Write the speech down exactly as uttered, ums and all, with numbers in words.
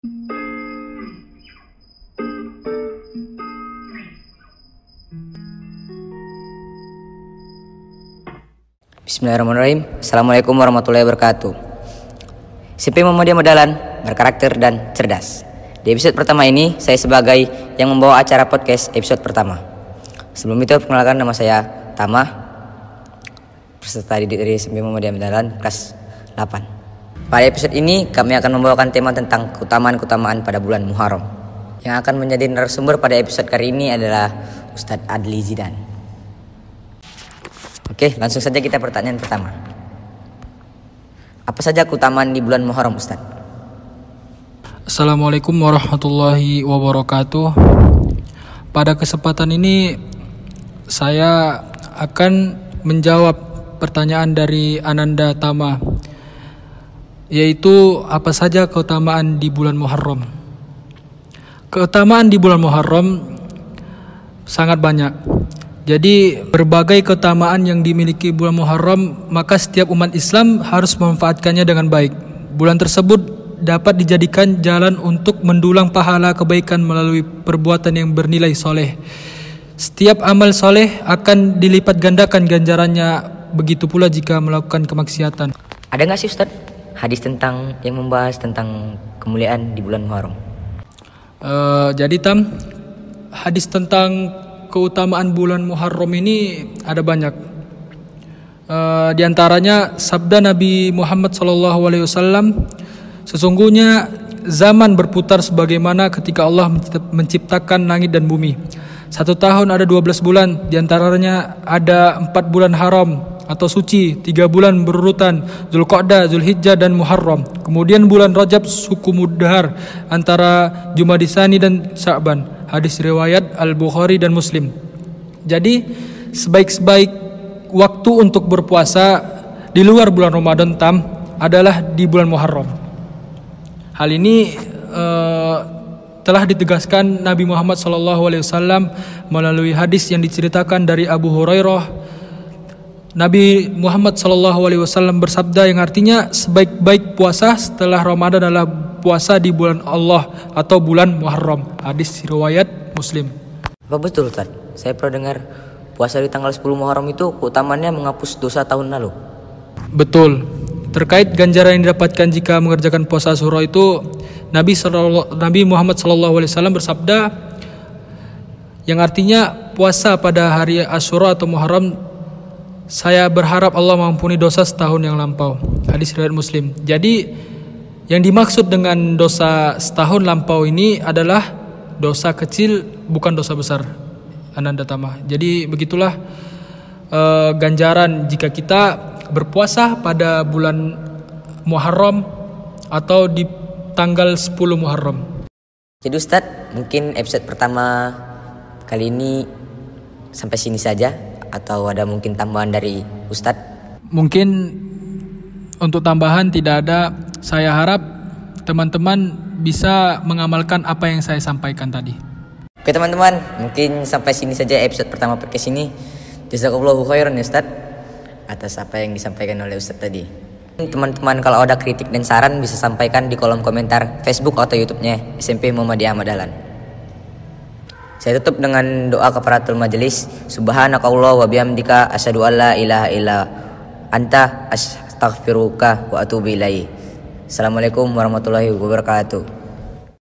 Bismillahirrahmanirrahim. Assalamualaikum warahmatullahi wabarakatuh. S M P Muhammadiyah Medalan, berkarakter dan cerdas. Di episode pertama ini, saya sebagai yang membawa acara podcast episode pertama. Sebelum itu, perkenalkan, nama saya Tama, peserta didik dari S M P Muhammadiyah Medalan kelas delapan. Pada episode ini, kami akan membawakan tema tentang keutamaan-keutamaan pada bulan Muharram. Yang akan menjadi narasumber pada episode kali ini adalah Ustadz Adli Zidan. Oke, langsung saja kita pertanyaan pertama. Apa saja keutamaan di bulan Muharram, Ustaz? Assalamualaikum warahmatullahi wabarakatuh. Pada kesempatan ini saya akan menjawab pertanyaan dari Ananda Tama, yaitu apa saja keutamaan di bulan Muharram. Keutamaan di bulan Muharram sangat banyak. Jadi berbagai keutamaan yang dimiliki bulan Muharram, maka setiap umat Islam harus memanfaatkannya dengan baik. Bulan tersebut dapat dijadikan jalan untuk mendulang pahala kebaikan melalui perbuatan yang bernilai soleh. Setiap amal soleh akan dilipat gandakan ganjarannya, begitu pula jika melakukan kemaksiatan. Ada nggak sih, Ustaz, hadis tentang yang membahas tentang kemuliaan di bulan Muharram? Uh, jadi Tam, hadis tentang keutamaan bulan Muharram ini ada banyak. Uh, di antaranya sabda Nabi Muhammad shallallahu alaihi wasallam, sesungguhnya zaman berputar sebagaimana ketika Allah menciptakan langit dan bumi. Satu tahun ada dua belas bulan, di antaranya ada empat bulan haram atau suci, tiga bulan berurutan, Zulqa'dah, Zulhijjah dan Muharram. Kemudian bulan Rajab suku mudhar antara Jumadisani dan Sya'ban. Hadis riwayat Al-Bukhari dan Muslim. Jadi sebaik-sebaik waktu untuk berpuasa di luar bulan Ramadan Tam adalah di bulan Muharram. Hal ini uh, telah ditegaskan Nabi Muhammad shallallahu alaihi wasallam melalui hadis yang diceritakan dari Abu Hurairah. Nabi Muhammad shallallahu alaihi wasallam bersabda yang artinya sebaik-baik puasa setelah Ramadan adalah puasa di bulan Allah atau bulan Muharram. Hadis riwayat Muslim. Apa betul, Ustaz? Saya pernah dengar puasa di tanggal sepuluh Muharram itu keutamaannya menghapus dosa tahun lalu. Betul. Terkait ganjaran yang didapatkan jika mengerjakan puasa Asyura itu, Nabi Nabi Muhammad shallallahu alaihi wasallam bersabda yang artinya puasa pada hari Asyura atau Muharram, saya berharap Allah mengampuni dosa setahun yang lampau. Hadis riwayat Muslim. Jadi yang dimaksud dengan dosa setahun lampau ini adalah dosa kecil, bukan dosa besar, Ananda Tama. Jadi begitulah uh, ganjaran jika kita berpuasa pada bulan Muharram atau di tanggal sepuluh Muharram. Jadi Ustadz, mungkin episode pertama kali ini sampai sini saja, atau ada mungkin tambahan dari Ustadz? Mungkin untuk tambahan tidak ada. Saya harap teman-teman bisa mengamalkan apa yang saya sampaikan tadi. Oke teman-teman, mungkin sampai sini saja episode pertama podcast ini. Jazakallahu khairan ya Ustadz atas apa yang disampaikan oleh Ustadz tadi. Teman-teman kalau ada kritik dan saran bisa sampaikan di kolom komentar Facebook atau YouTube-nya S M P Muhammadiyah Medalan. Saya tutup dengan doa kafaratul majelis. Subhanakallah wa bihamdika asyhadu an la ilaha illa anta astaghfiruka wa atubu ilaik. Assalamualaikum warahmatullahi wabarakatuh.